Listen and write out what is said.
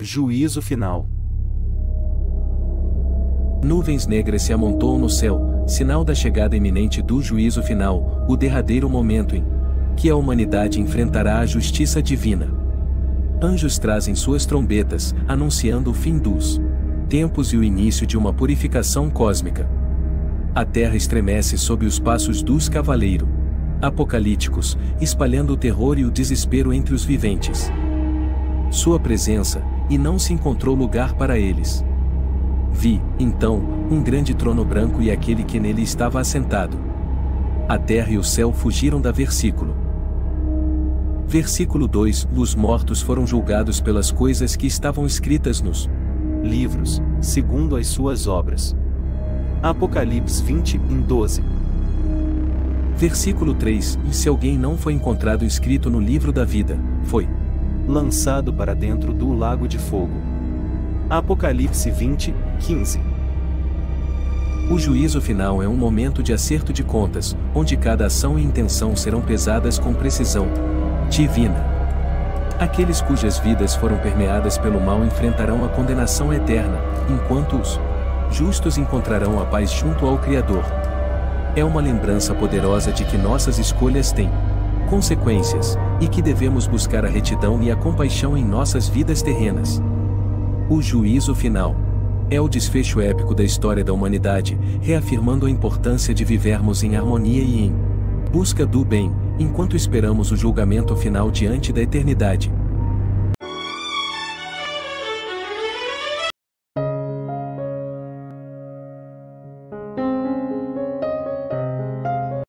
Juízo final. Nuvens negras se amontoam no céu, sinal da chegada iminente do juízo final, o derradeiro momento em que a humanidade enfrentará a justiça divina. Anjos trazem suas trombetas, anunciando o fim dos tempos e o início de uma purificação cósmica. A terra estremece sob os passos dos cavaleiros apocalípticos, espalhando o terror e o desespero entre os viventes. Sua presença, e não se encontrou lugar para eles. Vi, então, um grande trono branco e aquele que nele estava assentado. A terra e o céu fugiram da versículo. Versículo 2: Os mortos foram julgados pelas coisas que estavam escritas nos livros, segundo as suas obras. Apocalipse 20:12. Versículo 3: E se alguém não foi encontrado escrito no livro da vida, foi lançado para dentro do lago de fogo. Apocalipse 20:15. O juízo final é um momento de acerto de contas, onde cada ação e intenção serão pesadas com precisão divina. Aqueles cujas vidas foram permeadas pelo mal enfrentarão a condenação eterna, enquanto os justos encontrarão a paz junto ao Criador. É uma lembrança poderosa de que nossas escolhas têm consequências, e que devemos buscar a retidão e a compaixão em nossas vidas terrenas. O juízo final é o desfecho épico da história da humanidade, reafirmando a importância de vivermos em harmonia e em busca do bem, enquanto esperamos o julgamento final diante da eternidade.